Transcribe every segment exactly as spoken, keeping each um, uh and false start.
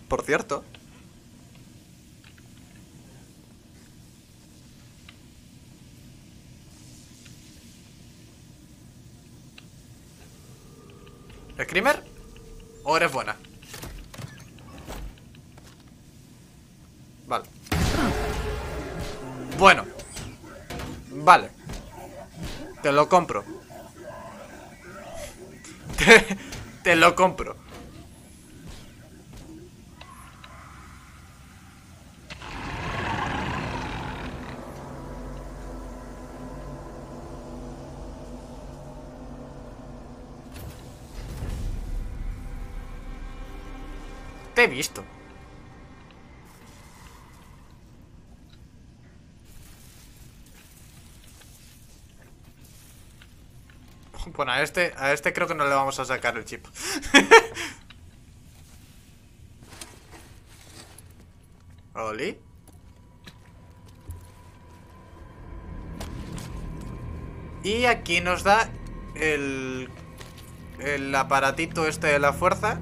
por cierto. ¿Screamer? ¿O eres buena? Vale. Bueno. Vale. Te lo compro. Te, te lo compro. Te he visto. Bueno, a este, a este creo que no le vamos a sacar el chip. Oli. Y aquí nos da el, el aparatito este de la fuerza,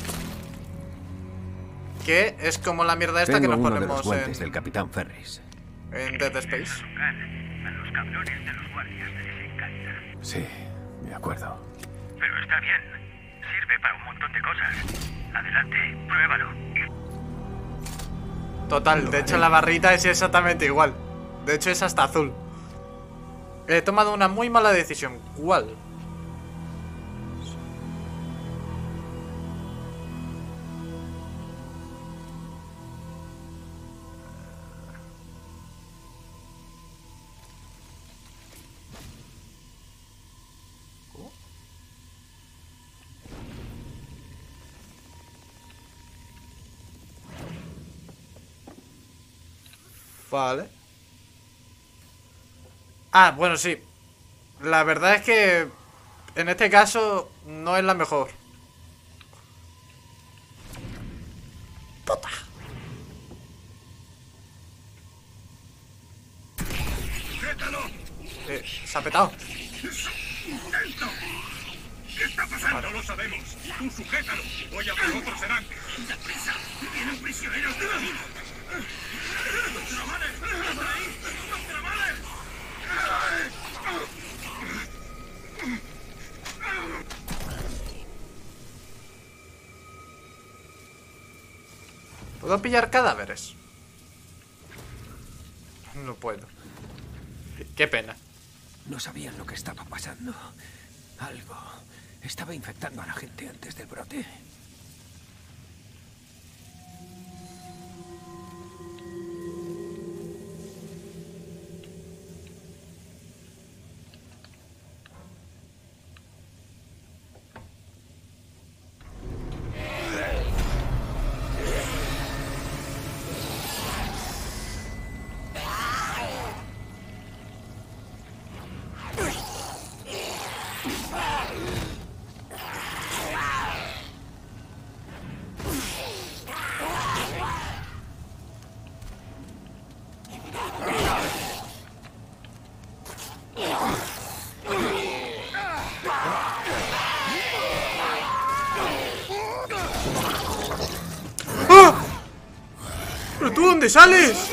que es como la mierda esta. Tengo que nos uno ponemos de los guantes en, del Capitán Ferris. En Dead Space. A los cabrones de los guardias les encanta. Sí, me acuerdo. Pero está bien. Sirve para un montón de cosas. Adelante, pruébalo. Total, de hecho la barrita es exactamente igual. De hecho es hasta azul. He tomado una muy mala decisión. ¿Cuál? Vale. Ah, bueno, sí. La verdad es que en este caso no es la mejor. ¡Puta! Eh, se ha petado. ¿Qué está pasando? No lo sabemos. Tú sujétalo. Voy a por otros serán. ¡Deprisa! ¡Vienen prisioneros de la mina! ¡Doctor Males! ¿Estás ahí? ¡Doctor Males! ¿Puedo pillar cadáveres? No puedo. Qué pena. No sabían lo que estaba pasando. Algo estaba infectando a la gente antes del brote. ¿Pero tú dónde sales?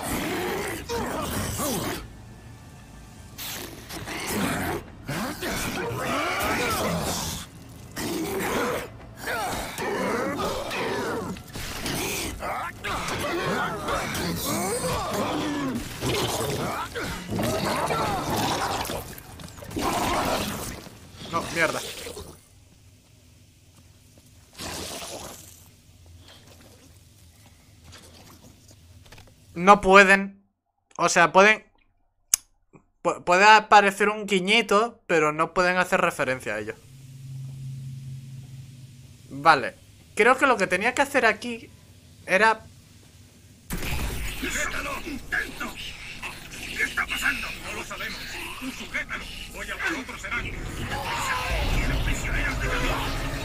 No, mierda. No pueden. O sea, pueden. Pu- puede aparecer un guiñito, pero no pueden hacer referencia a ello. Vale. Creo que lo que tenía que hacer aquí era... ¡Sujétalo! ¡Dentro! ¿Qué está pasando? No lo sabemos. Tú sujétalo. Voy a por otros serán. ¡Deprisa! ¡Vienen prisioneros de la mina!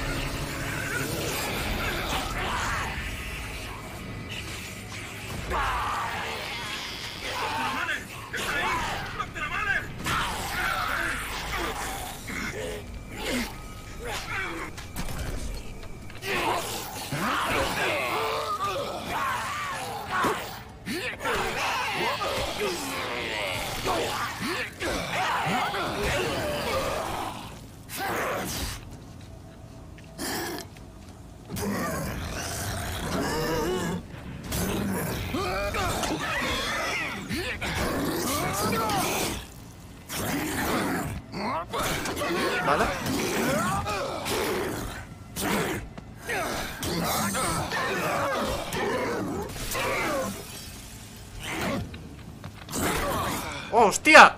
¡Doctor Males! ¿Está ahí? ¡Doctor Males! ¡Hostia!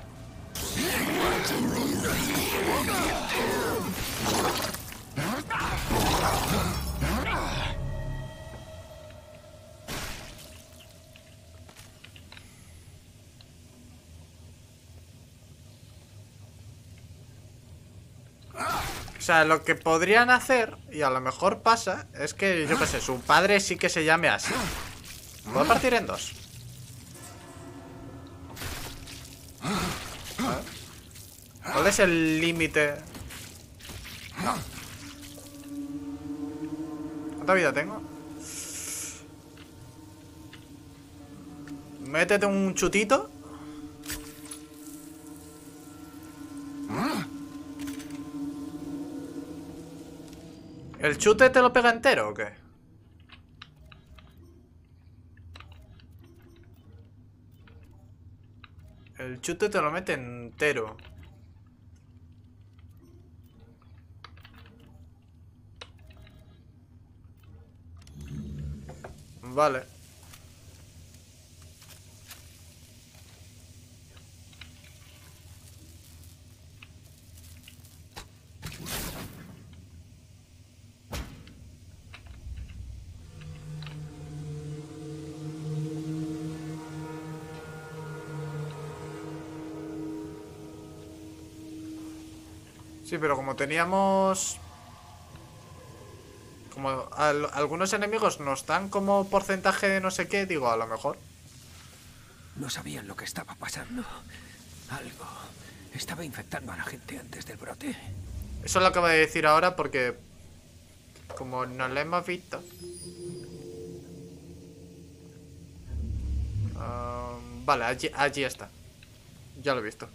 O sea, lo que podrían hacer, y a lo mejor pasa, es que, yo qué sé, su padre sí que se llame así. Voy a partir en dos. ¿Cuál es el límite? ¿Cuánta vida tengo? Métete un chutito. ¿El chute te lo pega entero o qué? El chute te lo mete entero. Vale. Sí, pero como teníamos... Como al, algunos enemigos nos dan como porcentaje de no sé qué, digo, a lo mejor. No sabían lo que estaba pasando. Algo estaba infectando a la gente antes del brote. Eso lo acabo de decir ahora porque... Como no lo hemos visto. Uh, vale, allí, allí está. Ya lo he visto.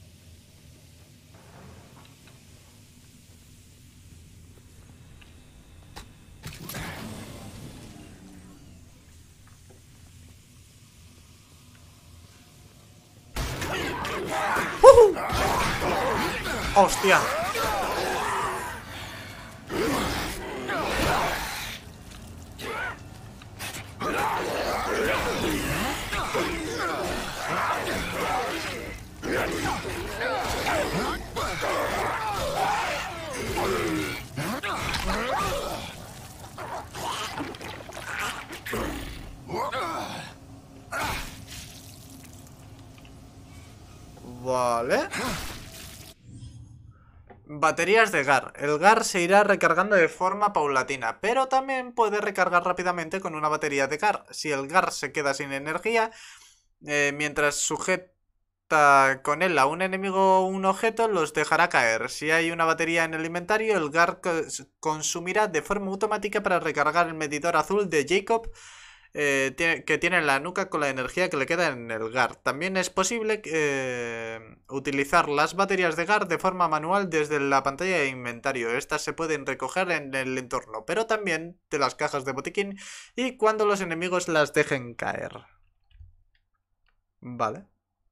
¡Uh! ¡Hostia! Vale. Baterías de G A R. El G A R se irá recargando de forma paulatina, pero también puede recargar rápidamente con una batería de G A R. Si el G A R se queda sin energía, eh, mientras sujeta con él a un enemigo o un objeto, los dejará caer. Si hay una batería en el inventario, el G A R consumirá de forma automática para recargar el medidor azul de Jacob, Eh, tiene, que tiene en la nuca con la energía que le queda en el G A R. También es posible eh, utilizar las baterías de G A R de forma manual desde la pantalla de inventario. Estas se pueden recoger en el entorno, pero también de las cajas de botiquín y cuando los enemigos las dejen caer. Vale.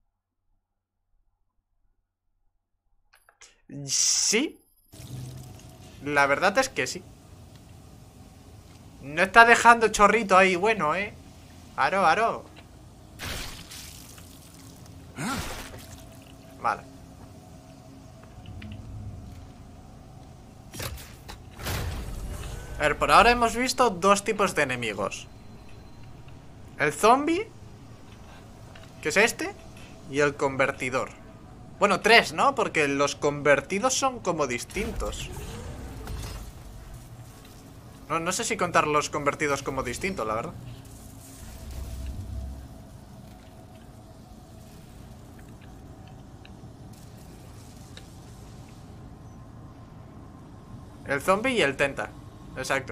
Sí. La verdad es que sí. No está dejando chorrito ahí, bueno, eh. Aro, aro. Vale. A ver, por ahora hemos visto dos tipos de enemigos. El zombie, que es este, y el convertidor. Bueno, tres, ¿no? Porque los convertidos son como distintos. No, no sé si contar los convertidos como distintos, la verdad. El zombie y el tenta. Exacto.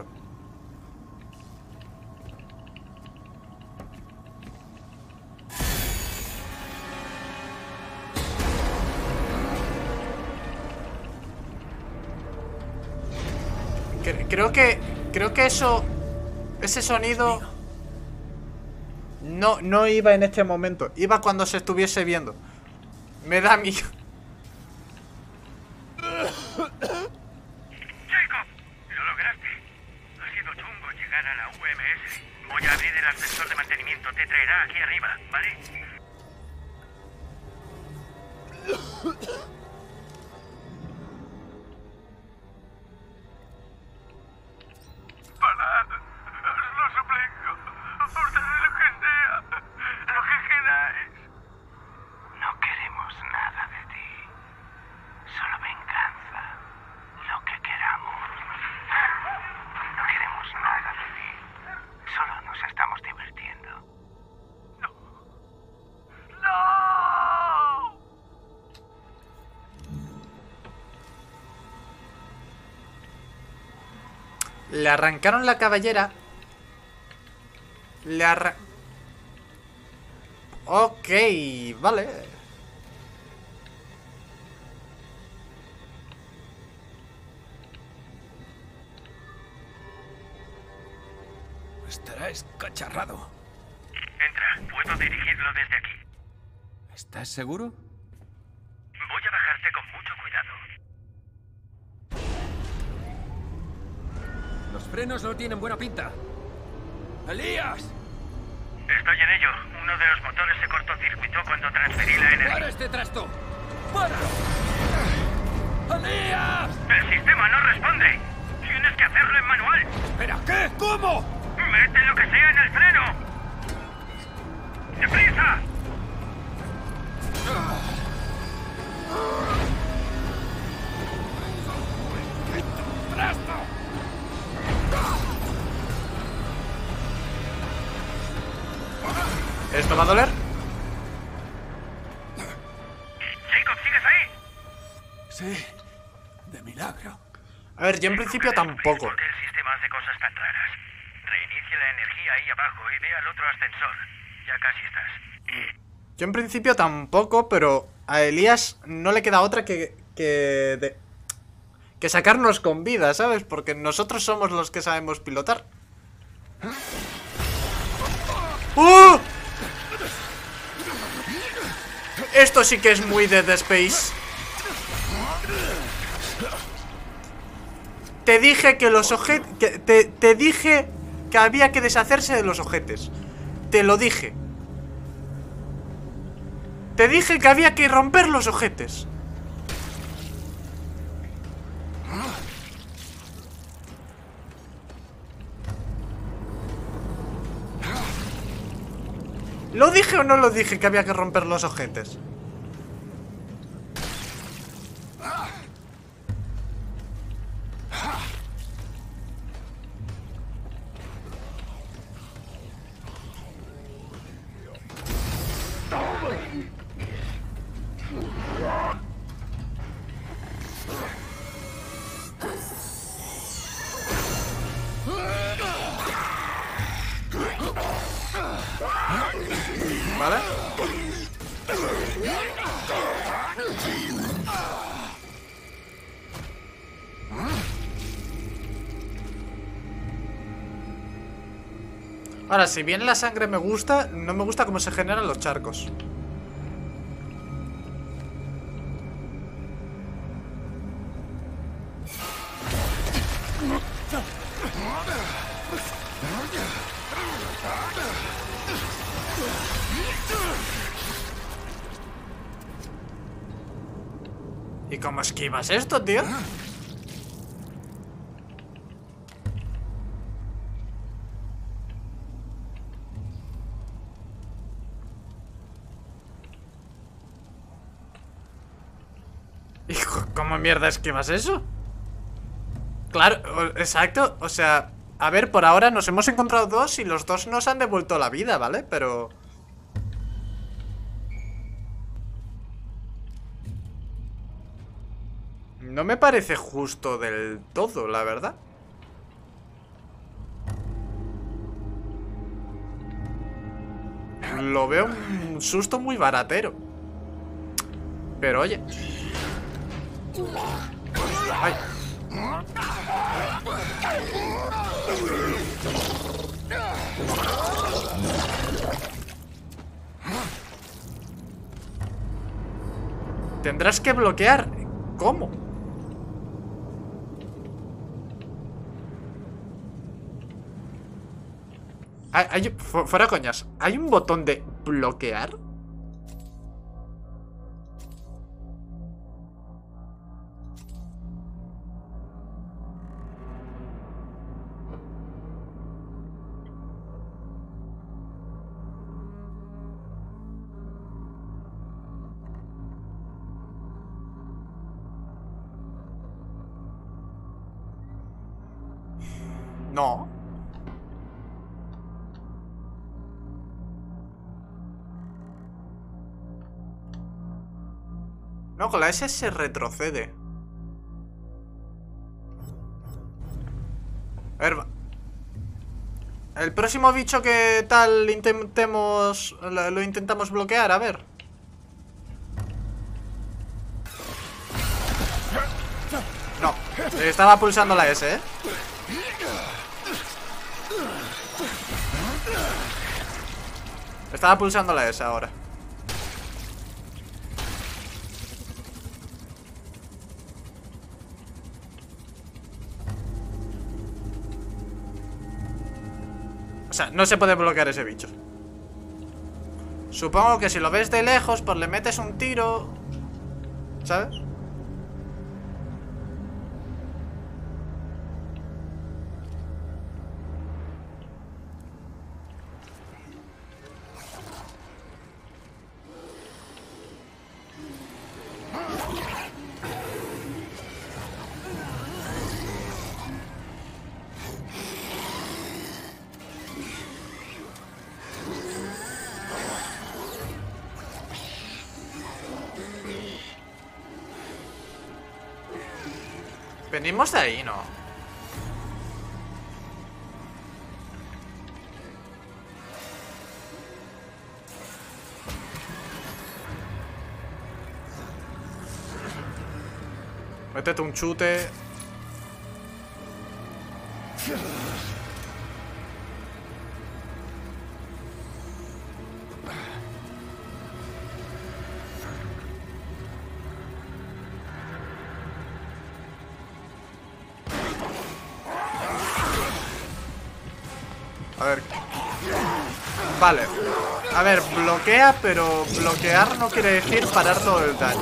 Creo que... Creo que eso... Ese sonido... No, no iba en este momento. Iba cuando se estuviese viendo. Me da miedo. Jacob, lo lograste. Ha sido chungo llegar a la U M S. Voy a abrir el ascensor de mantenimiento. Te traerá aquí arriba, ¿vale? Parad. Os lo suplico. Ordenad lo que sea. Lo que queráis. No queremos nada de ti. Solo venganza. Lo que queramos. No queremos nada de ti. Solo nos estamos divirtiendo. No. ¡No! Le arrancaron la cabellera. Le arran... Ok, vale. Estará escacharrado. Entra, puedo dirigirlo desde aquí. ¿Estás seguro? Voy a bajarte con mucho cuidado. Los frenos no tienen buena pinta. ¡Elías! Estoy en ello. Uno de los motores se cortocircuitó cuando transferí la energía. ¡Para este trasto! ¡Páralo! ¡Elías! El sistema no responde. Tienes que hacerlo en manual. ¿Espera qué? ¿Cómo? Mete lo que sea en el freno. ¡Deprisa! ¡Trasto! ¿Esto va a doler? Jacob, ¿sigues ahí? Sí, de milagro. A ver, yo en principio tampoco. ¿Por qué el sistema hace cosas tan raras? Reinicia la energía ahí abajo y ve al otro ascensor. Ya casi estás. Yo en principio tampoco, pero a Elías no le queda otra que... Que, de- que sacarnos con vida, ¿sabes? Porque nosotros somos los que sabemos pilotar. ¡Uh! Esto sí que es muy Dead Space. Te dije que los ojetes... que te, te dije que había que deshacerse de los ojetes. Te lo dije. Te dije que había que romper los ojetes. ¿Lo dije o no lo dije que había que romper los ojetes? ¿Vale? Ahora, si bien la sangre me gusta, no me gusta cómo se generan los charcos. ¿Y cómo esquivas esto, tío? Hijo, ¿cómo mierda esquivas eso? Claro, o- exacto, o sea... A ver, por ahora nos hemos encontrado dos y los dos nos han devuelto la vida, ¿vale? Pero... no me parece justo del todo, la verdad. Lo veo un susto muy baratero. Pero oye. Ay. Tendrás que bloquear. ¿Cómo? Hay, hay- fu- fuera coñas. ¿Hay un botón de bloquear? No. No, con la S se retrocede. A ver, el próximo bicho que tal intentemos... Lo, lo intentamos bloquear, a ver. No, estaba pulsando la S, ¿eh? Estaba pulsando la S ahora. O sea, no se puede bloquear ese bicho. Supongo que si lo ves de lejos, pues le metes un tiro, ¿sabes? Venimos de ahí, ¿no? Métete un chute. A ver. Vale. A ver, bloquea, pero bloquear no quiere decir parar todo el daño.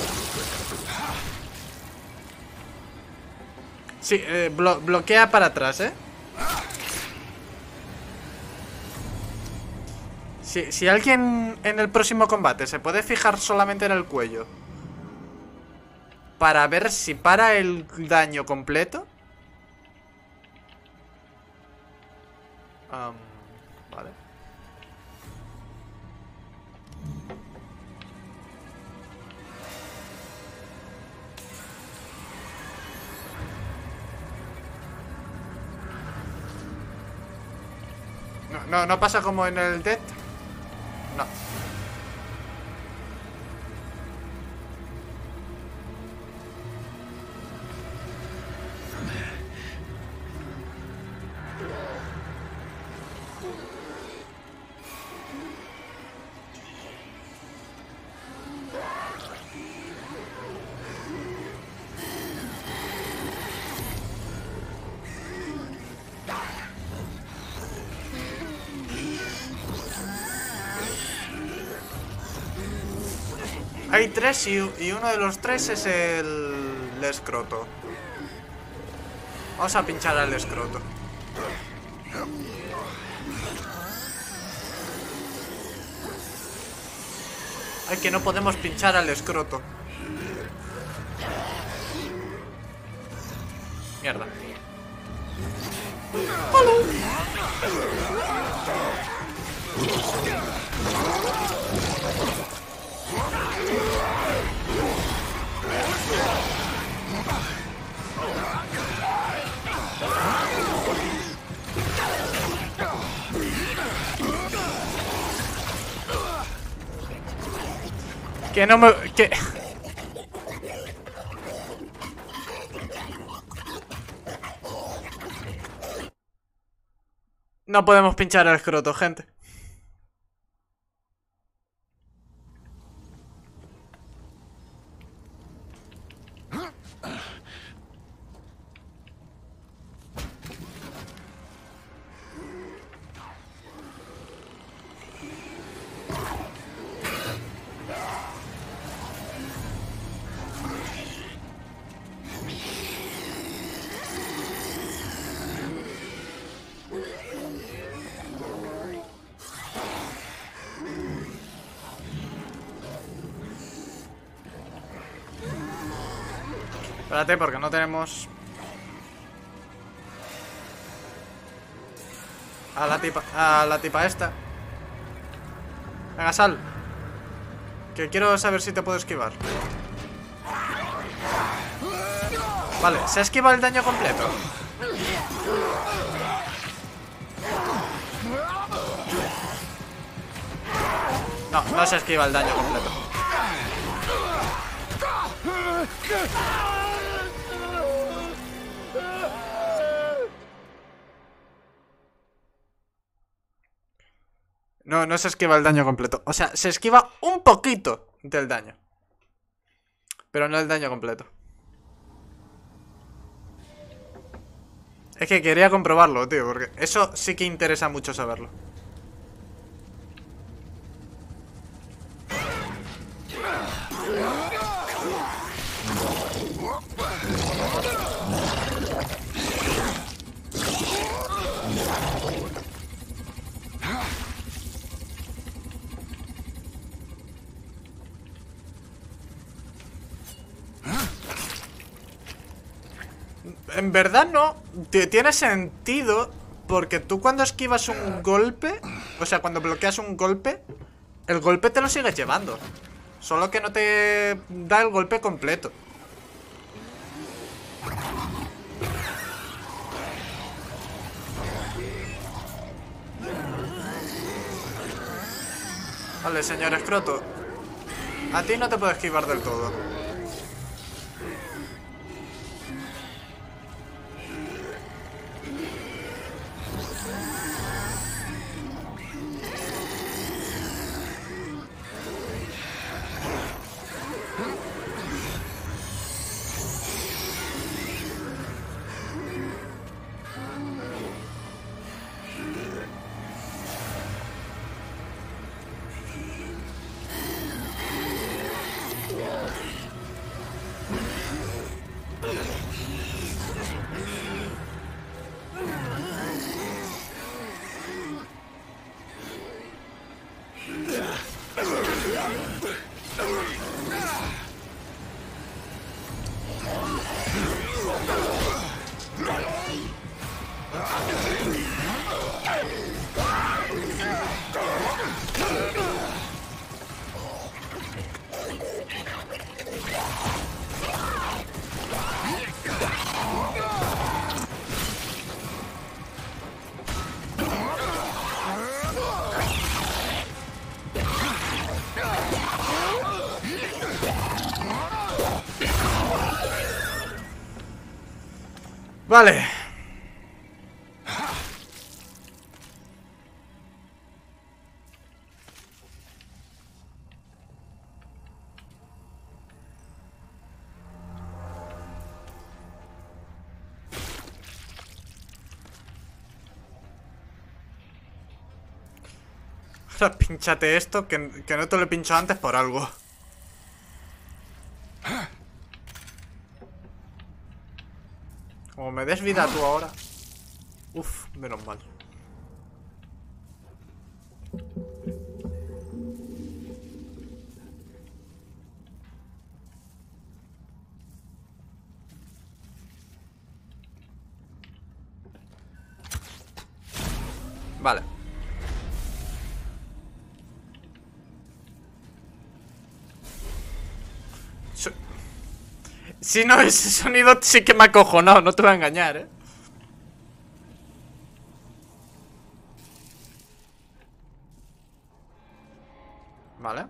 Sí, eh, blo bloquea para atrás, ¿eh? Si, si alguien en el próximo combate se puede fijar solamente en el cuello para ver si para el daño completo. Um, vale. No, no, no pasa como en el Dead. No. Hay tres y, y uno de los tres es el, el escroto. Vamos a pinchar al escroto. Ay, que no podemos pinchar al escroto. Mierda. Que no me... que... No podemos pinchar el escroto, gente. Espérate, porque no tenemos... A la tipa, a la tipa esta. Venga, sal. Que quiero saber si te puedo esquivar. Vale, se esquiva el daño completo. No, no se esquiva el daño completo. No, no se esquiva el daño completo. O sea, se esquiva un poquito del daño, pero no el daño completo. Es que quería comprobarlo, tío, porque eso sí que interesa mucho saberlo. En verdad no, tiene sentido, porque tú cuando esquivas un golpe, o sea, cuando bloqueas un golpe, el golpe te lo sigues llevando, solo que no te da el golpe completo. Vale, señor escroto, a ti no te puedo esquivar del todo. Vale. Ahora pínchate esto, que, que no te lo he pinchado antes por algo. Como me des vida tú ahora. Uf, menos mal. Vale. Si no, ese sonido sí que me acojonó, no te voy a engañar, eh. Vale.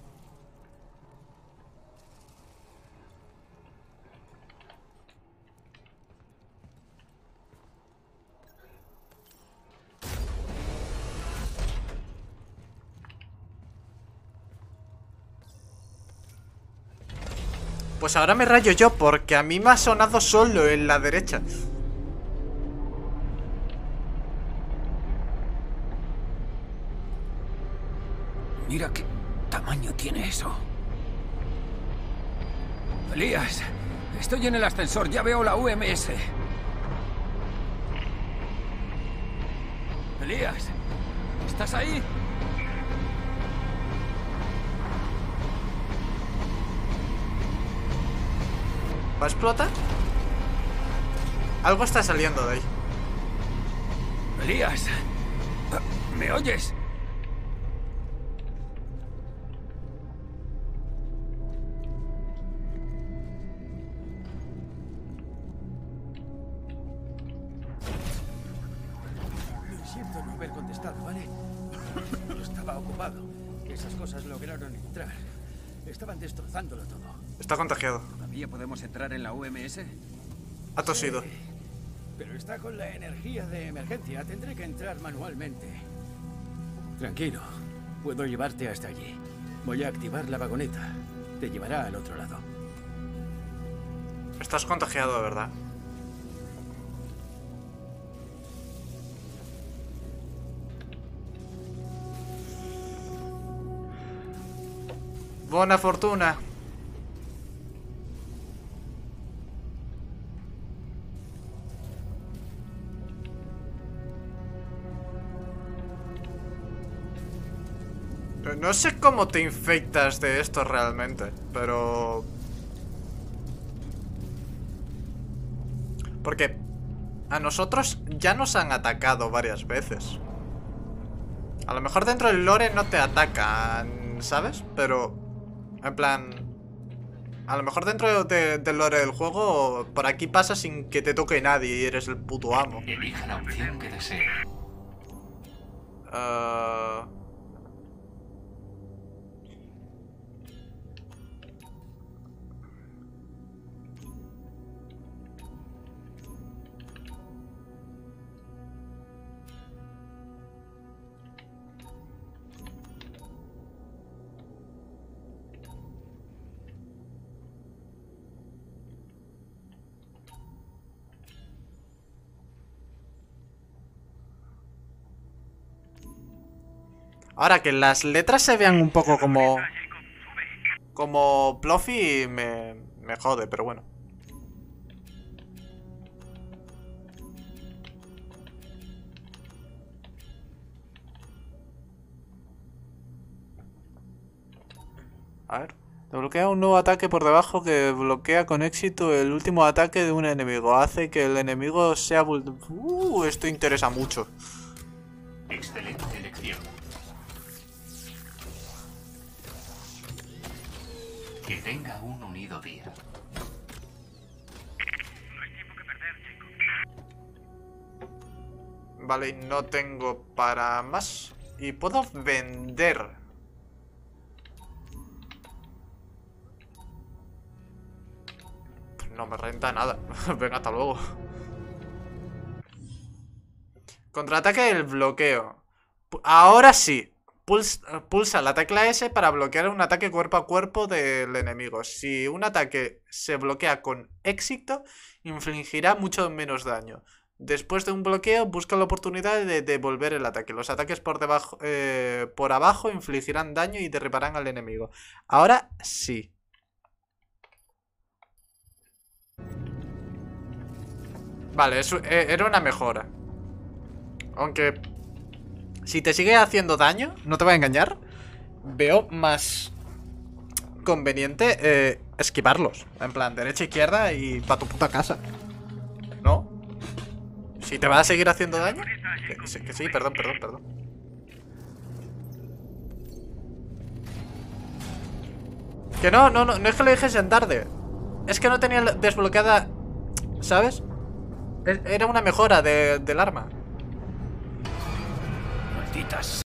Pues ahora me rayo yo, porque a mí me ha sonado solo en la derecha. Mira qué tamaño tiene eso. Elías, estoy en el ascensor, ya veo la U M S. Elías, ¿estás ahí? ¿Va a explotar? Algo está saliendo de ahí. Elías, ¿Me oyes? Siento no haber contestado, ¿vale? Estaba ocupado. Esas cosas lograron entrar. Estaban destrozándolo todo. Está contagiado. ¿Todavía podemos entrar en la U M S? Ha tosido. Sí, pero está con la energía de emergencia. Tendré que entrar manualmente. Tranquilo. Puedo llevarte hasta allí. Voy a activar la vagoneta. Te llevará al otro lado. Estás contagiado, ¿verdad? Buena fortuna. No sé cómo te infectas de esto realmente, pero... Porque a nosotros ya nos han atacado varias veces. A lo mejor dentro del lore no te atacan, ¿sabes? Pero, en plan... A lo mejor dentro de, del lore del juego, por aquí pasa sin que te toque nadie y eres el puto amo. Elija la opción que desee. Uh... Ahora que las letras se vean un poco como... Como Pluffy me, me jode, pero bueno. A ver. Desbloquea un nuevo ataque por debajo que bloquea con éxito el último ataque de un enemigo. Hace que el enemigo sea... Uh, esto interesa mucho. Excelente elección. Que tenga un unido día. No hay tiempo que perder, chico. Vale, y no tengo para más. Y puedo vender. No me renta nada. Venga, hasta luego. Contraataque del bloqueo. Ahora sí. Pulsa, pulsa la tecla S para bloquear un ataque cuerpo a cuerpo del enemigo. Si un ataque se bloquea con éxito, infligirá mucho menos daño. Después de un bloqueo, busca la oportunidad de devolver el ataque. Los ataques por debajo, eh, por abajo infligirán daño y derribarán al enemigo. Ahora sí. Vale, eso era una mejora. Aunque... si te sigue haciendo daño, no te voy a engañar, veo más conveniente eh, esquivarlos. En plan, derecha, izquierda y pa' tu puta casa. ¿No? Si te va a seguir haciendo daño. Que, sí, que sí, perdón, perdón, perdón. Que no, no, no, no es que lo dije en tarde. Es que no tenía desbloqueada, ¿sabes? Era una mejora de, del arma. Malditas.